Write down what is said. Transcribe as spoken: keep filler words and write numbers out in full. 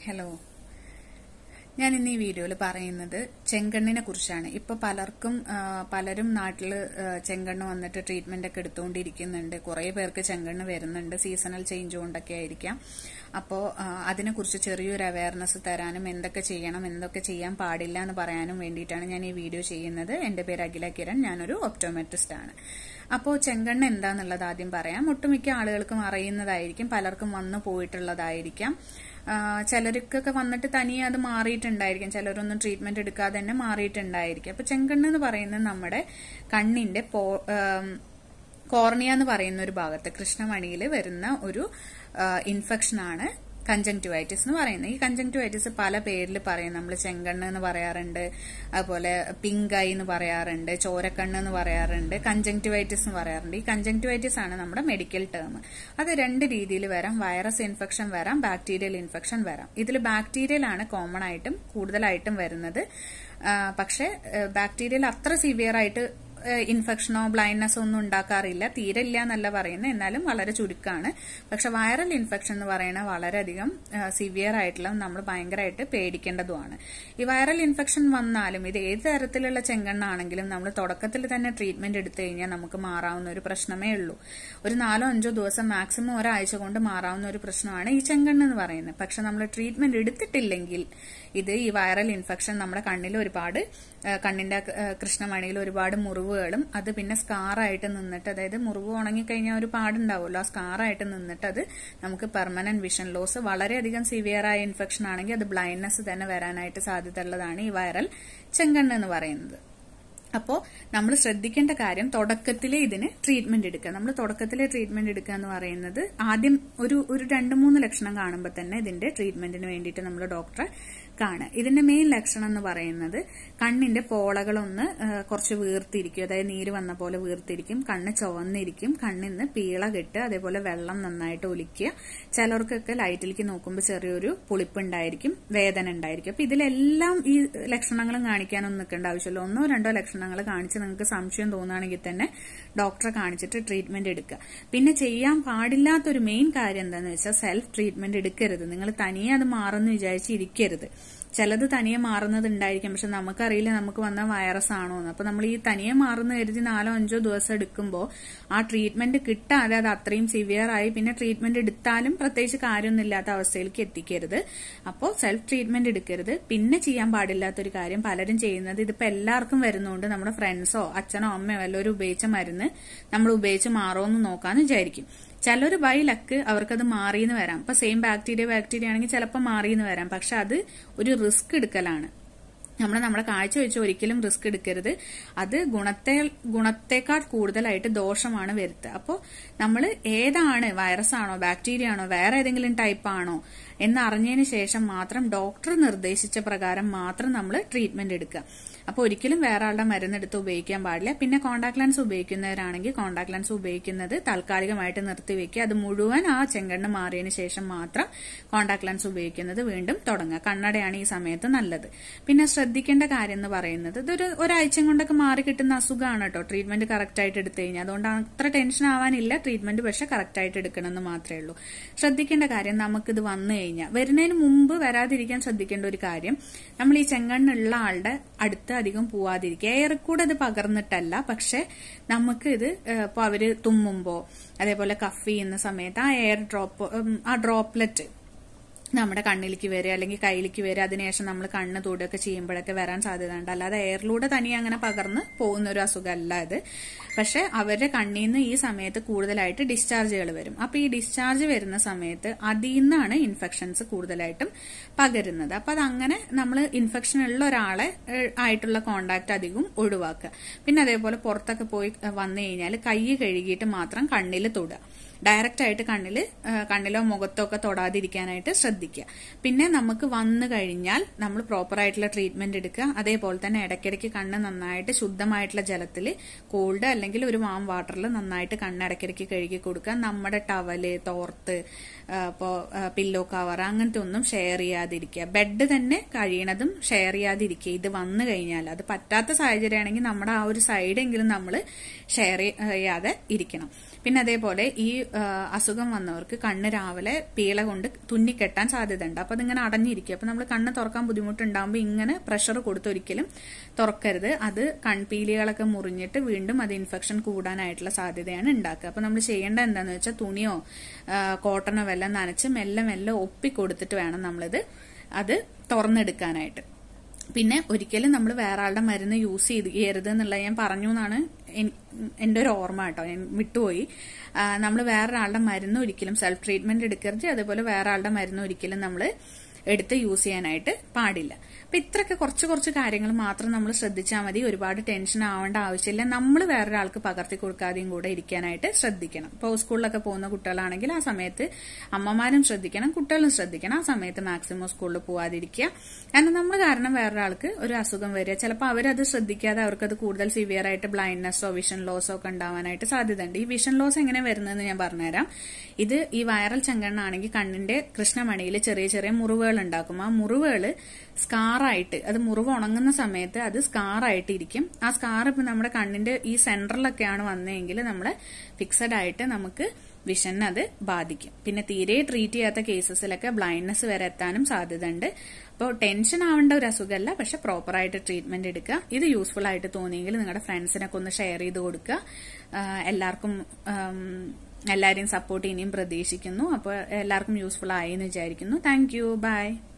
Hello, ഞാൻ ഇന്ന് ഈ വീഡിയോയിൽ പറയുന്നത് ചെങ്കണ്ണിനെ കുറിച്ചാണ്. ഇപ്പൊ പലർക്കും പലരും നാട്ടില് ചെങ്കണ്ണ് വന്നിട്ട് ട്രീറ്റ്മെന്റ് ഒക്കെ എടുത്തുകൊണ്ടിരിക്കുന്നുണ്ട്. കുറെ പേർക്ക് ചെങ്കണ്ണ് വരുന്നുണ്ട്. സീസണൽ ചേഞ്ച് കൊണ്ടൊക്കെ ആയിരിക്കാം. അപ്പോൾ അതിനെക്കുറിച്ച് ചെറിയൊരു അവയർനെസ് തരാനും എന്തൊക്കെ ചെയ്യണം, എന്തൊക്കെ ചെയ്യാൻ പാടില്ല എന്ന് പറയാനും വേണ്ടിയിട്ടാണ് ഞാൻ ഈ വീഡിയോ ചെയ്യുന്നത്. എന്റെ പേര് അഖില കിരൺ, ഞാനൊരു ഒപ്റ്റോമെട്രിസ്റ്റ് ആണ്. അപ്പോൾ ചെങ്കണ്ണ് എന്താന്നുള്ളത് ആദ്യം പറയാം. ഒട്ടുമിക്ക ആളുകൾക്കും അറിയുന്നതായിരിക്കും, പലർക്കും വന്നു പോയിട്ടുള്ളതായിരിക്കാം. ചിലർക്കൊക്കെ വന്നിട്ട് തനിയെ അത് മാറിയിട്ടുണ്ടായിരിക്കും, ചിലരൊന്നും ട്രീറ്റ്മെന്റ് എടുക്കാതെ തന്നെ മാറിയിട്ടുണ്ടായിരിക്കും. അപ്പൊ ചെങ്കണ്ണ് എന്ന് പറയുന്നത് നമ്മുടെ കണ്ണിന്റെ കോർണിയ എന്ന് പറയുന്ന ഒരു ഭാഗത്ത് കൃഷ്ണമണിയിൽ വരുന്ന ഒരു ഇൻഫെക്ഷൻ ആണ് കഞ്ചങ്ക്ടിവൈറ്റിസ് എന്ന് പറയുന്നത്. ഈ കഞ്ചങ്ക്ടിവൈറ്റിസ് പല പേരിൽ പറയും. നമ്മൾ ചെങ്കണ്ണ് എന്ന് പറയാറുണ്ട്, അതുപോലെ പിങ്ക് ഐ എന്ന് പറയാറുണ്ട്, ചോരക്കണ്ണ് എന്ന് പറയാറുണ്ട്, കഞ്ചങ്ക്ടിവൈറ്റിസ് എന്ന് പറയാറുണ്ട്. ഈ കഞ്ചങ്ക്ടിവൈറ്റിസ് ആണ് നമ്മുടെ മെഡിക്കൽ ടേം. അത് രണ്ട് രീതിയിൽ വരാം. വൈറസ് ഇൻഫെക്ഷൻ വരാം, ബാക്ടീരിയൽ ഇൻഫെക്ഷൻ വരാം. ഇതിൽ ബാക്ടീരിയൽ ആണ് കോമൺ ആയിട്ടും കൂടുതലായിട്ടും വരുന്നത്. പക്ഷെ ബാക്ടീരിയൽ അത്ര സിവിയർ ആയിട്ട് ഇൻഫെക്ഷനോ ബ്ലൈൻഡ്നെസ്സോ ഒന്നും ഉണ്ടാക്കാറില്ല, തീരെ ഇല്ല എന്നല്ല പറയുന്നത്, എന്നാലും വളരെ ചുരുക്കമാണ്. പക്ഷെ വൈറൽ ഇൻഫെക്ഷൻ എന്ന് പറയുന്നത് വളരെയധികം സിവിയർ ആയിട്ടുള്ള, നമ്മൾ ഭയങ്കരമായിട്ട് പേടിക്കേണ്ടതുമാണ്. ഈ വൈറൽ ഇൻഫെക്ഷൻ വന്നാലും ഇത് ഏത് തരത്തിലുള്ള ചെങ്കണ്ണാണെങ്കിലും നമ്മൾ തുടക്കത്തിൽ തന്നെ ട്രീറ്റ്മെന്റ് എടുത്തു കഴിഞ്ഞാൽ നമുക്ക് മാറാവുന്ന ഒരു പ്രശ്നമേ ഉള്ളൂ. ഒരു നാലോ അഞ്ചോ ദിവസം, മാക്സിമം ഒരാഴ്ച കൊണ്ട് മാറാവുന്ന ഒരു പ്രശ്നമാണ് ഈ ചെങ്കണ്ണ് എന്ന് പറയുന്നത്. പക്ഷെ നമ്മൾ ട്രീറ്റ്മെന്റ് എടുത്തിട്ടില്ലെങ്കിൽ ഇത് ഈ വൈറൽ ഇൻഫെക്ഷൻ നമ്മുടെ കണ്ണിൽ ഒരുപാട്, കണ്ണിന്റെ കൃഷ്ണമണിയിൽ ഒരുപാട് മുറിവുകളും അത് പിന്നെ സ്കാറായിട്ട് നിന്നിട്ട്, അതായത് മുറിവ് ഉണങ്ങിക്കഴിഞ്ഞാൽ ഒരു പാടുണ്ടാവുമല്ലോ, ആ സ്കാറായിട്ട് നിന്നിട്ട് അത് നമുക്ക് പെർമനന്റ് വിഷൻ ലോസ്, വളരെയധികം സിവിയർ ആയ ഇൻഫെക്ഷൻ ആണെങ്കിൽ അത് ബ്ലൈൻഡ്നെസ് തന്നെ വരാനായിട്ട് സാധ്യതയുള്ളതാണ് ഈ വൈറൽ ചെങ്കണ്ണ് എന്ന് പറയുന്നത്. അപ്പോൾ നമ്മൾ ശ്രദ്ധിക്കേണ്ട കാര്യം, തുടക്കത്തിലെ ഇതിന് ട്രീറ്റ്മെന്റ് എടുക്കുക. നമ്മൾ തുടക്കത്തിലെ ട്രീറ്റ്മെന്റ് എടുക്കുക എന്ന് പറയുന്നത് ആദ്യം ഒരു ഒരു രണ്ട് മൂന്ന് ലക്ഷണം കാണുമ്പോൾ തന്നെ ഇതിന്റെ ട്രീറ്റ്മെന്റിന് വേണ്ടിയിട്ട് നമ്മൾ ഡോക്ടറെ കാണുക. ഇതിന്റെ മെയിൻ ലക്ഷണം എന്ന് പറയുന്നത് കണ്ണിന്റെ പോളകളൊന്ന് കുറച്ച് വീർത്തിരിക്കും, അതായത് നീര് വന്ന പോലെ വീർത്തിരിക്കും, കണ്ണ് ചുവന്നിരിക്കും, കണ്ണിൽ നിന്ന് പീള കെട്ടുക, അതേപോലെ വെള്ളം നന്നായിട്ട് ഒലിക്കുക. ചിലർക്കൊക്കെ ലൈറ്റിലേക്ക് നോക്കുമ്പോൾ ചെറിയൊരു പുളിപ്പുണ്ടായിരിക്കും, വേദന ഉണ്ടായിരിക്കും. അപ്പൊ ഇതിലെല്ലാം ഈ ലക്ഷണങ്ങളും കാണിക്കാനൊന്നും നിൽക്കേണ്ട ആവശ്യമില്ല. ഒന്നോ രണ്ടോ ലക്ഷണങ്ങൾ കാണിച്ച് നിങ്ങൾക്ക് സംശയം തോന്നുകയാണെങ്കിൽ തന്നെ ഡോക്ടറെ കാണിച്ചിട്ട് ട്രീറ്റ്മെന്റ് എടുക്കുക. പിന്നെ ചെയ്യാൻ പാടില്ലാത്തൊരു മെയിൻ കാര്യം എന്താണെന്ന് വെച്ചാൽ സെൽഫ് ട്രീറ്റ്മെന്റ് എടുക്കരുത്. നിങ്ങൾ തനിയെ അത് മാറുമെന്ന് വിചാരിച്ചിരിക്കരുത്. ചിലത് തനിയെ മാറുന്നതുണ്ടായിരിക്കും, പക്ഷെ നമുക്കറിയില്ല നമുക്ക് വന്ന വൈറസ് ആണോ എന്ന്. അപ്പൊ നമ്മൾ ഈ തനിയെ മാറുന്ന കരുതി നാലോ അഞ്ചോ ദിവസം എടുക്കുമ്പോൾ ആ ട്രീറ്റ്മെന്റ് കിട്ടാതെ അത് അത്രയും സിവിയർ ആയി പിന്നെ ട്രീറ്റ്മെന്റ് എടുത്താലും പ്രത്യേകിച്ച് കാര്യമൊന്നുമില്ലാത്ത അവസ്ഥയിലേക്ക് എത്തിക്കരുത്. അപ്പോൾ സെൽഫ് ട്രീറ്റ്മെന്റ് എടുക്കരുത്. പിന്നെ ചെയ്യാൻ പാടില്ലാത്തൊരു കാര്യം, പലരും ചെയ്യുന്നത്, ഇതിപ്പോ എല്ലാവർക്കും വരുന്നതുകൊണ്ട് നമ്മുടെ ഫ്രണ്ട്സോ അച്ഛനോ അമ്മയോ വല്ലവരും ഉപയോഗിച്ച മരുന്ന് നമ്മൾ ഉപയോഗിച്ച് മാറുമെന്ന് നോക്കാന്ന് വിചാരിക്കും. ചിലര് ബൈ ലക്ക് അവർക്കത് മാറിയെന്ന് വരാം. ഇപ്പൊ സെയിം ബാക്ടീരിയ ബാക്ടീരിയ ആണെങ്കിൽ ചിലപ്പോൾ മാറിയെന്ന് വരാം. പക്ഷെ അത് ഒരു റിസ്ക് എടുക്കലാണ്. നമ്മൾ നമ്മുടെ കാഴ്ച വെച്ച് ഒരിക്കലും റിസ്ക് എടുക്കരുത്. അത് ഗുണത്തെ ഗുണത്തെക്കാൾ കൂടുതലായിട്ട് ദോഷമാണ് വരുത്തുക. അപ്പോൾ നമ്മൾ ഏതാണ്, വൈറസ് ആണോ ബാക്ടീരിയ ആണോ വേറെ ഏതെങ്കിലും ടൈപ്പ് ആണോ എന്നറിഞ്ഞതിന് ശേഷം മാത്രം ഡോക്ടർ നിർദ്ദേശിച്ച പ്രകാരം മാത്രം നമ്മൾ ട്രീറ്റ്മെന്റ് എടുക്കുക. അപ്പോൾ ഒരിക്കലും വേറെ ആളുടെ മരുന്നെടുത്ത് ഉപയോഗിക്കാൻ പാടില്ല. പിന്നെ കോണ്ടാക്ട് ലെൻസ് ഉപയോഗിക്കുന്നവരാണെങ്കിൽ കോണ്ടാക്ട് ലെൻസ് ഉപയോഗിക്കുന്നത് താൽക്കാലികമായിട്ട് നിർത്തിവെക്കുക. അത് മുഴുവൻ ആ ചെങ്കണ്ണ് മാറിയതിന് ശേഷം മാത്രം കോണ്ടാക്ട് ലെൻസ് ഉപയോഗിക്കുന്നത് വീണ്ടും തുടങ്ങുക. കണ്ണടയാണ് ഈ സമയത്ത് നല്ലത്. പിന്നെ ശ്രദ്ധിക്കേണ്ട കാര്യം എന്ന് പറയുന്നത്, ഇതൊരു ഒരാഴ്ച കൊണ്ടൊക്കെ മാറി കിട്ടുന്ന അസുഖമാണ് കേട്ടോ, ട്രീറ്റ്മെന്റ് കറക്റ്റ് ആയിട്ട് എടുത്തു കഴിഞ്ഞാൽ. അതുകൊണ്ട് അത്ര ടെൻഷൻ ആവാനില്ല. ട്രീറ്റ്മെന്റ് പക്ഷെ കറക്റ്റ് ആയിട്ട് എടുക്കണമെന്ന് മാത്രമേ ഉള്ളൂ. ശ്രദ്ധിക്കേണ്ട കാര്യം, നമുക്കിത് വന്നു കഴിഞ്ഞാൽ, വരുന്നതിന് മുമ്പ് വരാതിരിക്കാൻ ശ്രദ്ധിക്കേണ്ട ഒരു കാര്യം, നമ്മൾ ഈ ചെങ്കണ്ണുള്ള ആളുടെ അടുത്ത് അധികം പോവാതിരിക്കുക. എയറിൽ കൂടെ ഇത് പകർന്നിട്ടല്ല, പക്ഷെ നമുക്ക് ഇത് ഇപ്പൊ അവര് തുമ്മുമ്പോ അതേപോലെ കഫ് ചെയ്യുന്ന സമയത്ത് ആ എയർ ഡ്രോപ്പ്, ആ ഡ്രോപ്ലെറ്റ് നമ്മുടെ കണ്ണിലേക്ക് വരിക അല്ലെങ്കിൽ കയ്യിലേക്ക് വരിക, അതിനുശേഷം നമ്മൾ കണ്ണ് തൊടുകയൊക്കെ ചെയ്യുമ്പോഴൊക്കെ വരാൻ സാധ്യതയുണ്ട്. അല്ലാതെ എയറിലൂടെ തനിയെ അങ്ങനെ പകർന്ന് പോകുന്ന ഒരു അസുഖമല്ല ഇത്. പക്ഷെ അവരുടെ കണ്ണിൽ നിന്ന് ഈ സമയത്ത് കൂടുതലായിട്ട് ഡിസ്ചാർജുകൾ വരും. അപ്പൊ ഈ ഡിസ്ചാർജ് വരുന്ന സമയത്ത് അതിൽ നിന്നാണ് ഇൻഫെക്ഷൻസ് കൂടുതലായിട്ടും പകരുന്നത്. അപ്പൊ അതങ്ങനെ നമ്മൾ ഇൻഫെക്ഷൻ ഉള്ള ഒരാളെ ആയിട്ടുള്ള കോണ്ടാക്ട് അധികം ഒഴിവാക്കുക. പിന്നെ അതേപോലെ പുറത്തൊക്കെ പോയി വന്നു കഴിഞ്ഞാൽ കൈ കഴുകിയിട്ട് മാത്രം കണ്ണിൽ തൊടുക. ഡയറക്റ്റ് ആയിട്ട് കണ്ണില് കണ്ണിലോ മുഖത്തോ ഒക്കെ തൊടാതിരിക്കാനായിട്ട് ശ്രദ്ധിക്കുക. പിന്നെ നമുക്ക് വന്നു കഴിഞ്ഞാൽ നമ്മൾ പ്രോപ്പർ ആയിട്ടുള്ള ട്രീറ്റ്മെന്റ് എടുക്കുക. അതേപോലെ തന്നെ ഇടയ്ക്കിടയ്ക്ക് കണ്ണ് നന്നായിട്ട് ശുദ്ധമായിട്ടുള്ള ജലത്തിൽ, കോൾഡ് അല്ലെങ്കിൽ ഒരു വാം വാട്ടറിൽ നന്നായിട്ട് കണ്ണ് ഇടയ്ക്കിടയ്ക്ക് കഴുകി കൊടുക്കുക. നമ്മുടെ ടവല്, തോർത്ത്, ഇപ്പോ പില്ലോ കവർ അങ്ങനത്തെ ഒന്നും ഷെയർ ചെയ്യാതിരിക്കുക. ബെഡ് തന്നെ കഴിയണതും ഷെയർ ചെയ്യാതിരിക്കുക. ഇത് വന്നു കഴിഞ്ഞാൽ, അത് പറ്റാത്ത സാഹചര്യമാണെങ്കിൽ നമ്മുടെ ആ ഒരു സൈഡെങ്കിലും നമ്മൾ ഷെയർ ചെയ്യാതെ ഇരിക്കണം. പിന്നെ അതേപോലെ ഈ അസുഖം വന്നവർക്ക് കണ്ണ് രാവിലെ പീള കൊണ്ട് തുന്നിക്കെട്ടാൻ സാധ്യതയുണ്ട്. അപ്പൊ അതിങ്ങനെ അടഞ്ഞിരിക്കും. അപ്പൊ നമ്മൾ കണ്ണ് തുറക്കാൻ ബുദ്ധിമുട്ടുണ്ടാകുമ്പോൾ ഇങ്ങനെ പ്രഷർ കൊടുത്തൊരിക്കലും തുറക്കരുത്. അത് കൺപീലികളൊക്കെ മുറിഞ്ഞിട്ട് വീണ്ടും അത് ഇൻഫെക്ഷൻ കൂടാനായിട്ടുള്ള സാധ്യതയാണ് ഉണ്ടാക്കുക. അപ്പൊ നമ്മൾ ചെയ്യേണ്ട എന്താന്ന് വെച്ചാൽ തുണിയോ കോട്ടണോ വെല്ലം നനച്ച് മെല്ലെ മെല്ലെ ഒപ്പി കൊടുത്തിട്ട് വേണം നമ്മളിത് അത് തുറന്നെടുക്കാനായിട്ട്. പിന്നെ ഒരിക്കലും നമ്മൾ വേറെ ആളുടെ മരുന്ന് യൂസ് ചെയ്യരുത് എന്നുള്ളത് ഞാൻ പറഞ്ഞു എന്നാണ് എന്റെ ഒരു ഓർമ്മ കേട്ടോ, ഞാൻ വിട്ടുപോയി. നമ്മൾ വേറൊരാളുടെ മരുന്ന് ഒരിക്കലും സെൽഫ് ട്രീറ്റ്മെന്റ് എടുക്കരുത്. അതേപോലെ വേറെ ആളുടെ മരുന്ന് ഒരിക്കലും നമ്മൾ എടുത്ത് യൂസ് ചെയ്യാനായിട്ട് പാടില്ല. അപ്പൊ ഇത്രയൊക്കെ കുറച്ച് കുറച്ച് കാര്യങ്ങൾ മാത്രം നമ്മൾ ശ്രദ്ധിച്ചാൽ മതി. ഒരുപാട് ടെൻഷൻ ആവേണ്ട ആവശ്യമില്ല. നമ്മൾ വേറൊരാൾക്ക് പകർത്തി കൊടുക്കാതെയും കൂടെ ഇരിക്കാനായിട്ട് ശ്രദ്ധിക്കണം. ഇപ്പോൾ സ്കൂളിലൊക്കെ പോകുന്ന കുട്ടികളാണെങ്കിൽ ആ സമയത്ത് അമ്മമാരും ശ്രദ്ധിക്കണം, കുട്ടികളും ശ്രദ്ധിക്കണം. ആ സമയത്ത് മാക്സിമം സ്കൂളിൽ പോവാതിരിക്കുക. കാരണം നമ്മൾ കാരണം വേറൊരാൾക്ക് ഒരു അസുഖം വരിക, ചിലപ്പോൾ അവരത് ശ്രദ്ധിക്കാതെ അവർക്കത് കൂടുതൽ സിവിയർ ആയിട്ട് ബ്ലൈൻഡ്നെസ്സോ വിഷൻ ലോസോ ഒക്കെ ഉണ്ടാവാനായിട്ട് സാധ്യതയുണ്ട്. ഈ വിഷൻ ലോസ് എങ്ങനെ വരുന്നതെന്ന് ഞാൻ പറഞ്ഞുതരാം. ഇത് ഈ വൈറൽ ചെങ്കണ്ണാണെങ്കിൽ കണ്ണിന്റെ കൃഷ്ണമണിയിൽ ചെറിയ ചെറിയ മുറിവുകൾ ഉണ്ടാക്കും. ആ മുറിവുകൾ സ്കാറായിട്ട്, അത് മുറിവ് ഉണങ്ങുന്ന സമയത്ത് അത് സ്കാറായിട്ട് ഇരിക്കും. ആ സ്കാർ ഇപ്പൊ നമ്മുടെ കണ്ണിന്റെ ഈ സെന്ററിലൊക്കെയാണ് വന്നതെങ്കിൽ നമ്മളെ ഫിക്സഡ് ആയിട്ട് നമുക്ക് വിഷനെ അത് ബാധിക്കും. പിന്നെ തീരെ ട്രീറ്റ് ചെയ്യാത്ത കേസസിലൊക്കെ ബ്ലൈൻഡ്നെസ് വരെ എത്താനും സാധ്യതയുണ്ട്. അപ്പോൾ ടെൻഷൻ ആവേണ്ട ഒരു അസുഖമല്ല, പക്ഷെ പ്രോപ്പറായിട്ട് ട്രീറ്റ്മെന്റ് എടുക്കുക. ഇത് യൂസ്ഫുൾ ആയിട്ട് തോന്നിയെങ്കിൽ നിങ്ങളുടെ ഫ്രണ്ട്സിനൊക്കെ ഒന്ന് ഷെയർ ചെയ്ത് കൊടുക്കുക. എല്ലാവർക്കും എല്ലാവരെയും സപ്പോർട്ട് ഇനിയും പ്രതീക്ഷിക്കുന്നു. അപ്പോൾ എല്ലാവർക്കും യൂസ്ഫുൾ ആയി എന്ന് വിചാരിക്കുന്നു. Thank you. ബൈ.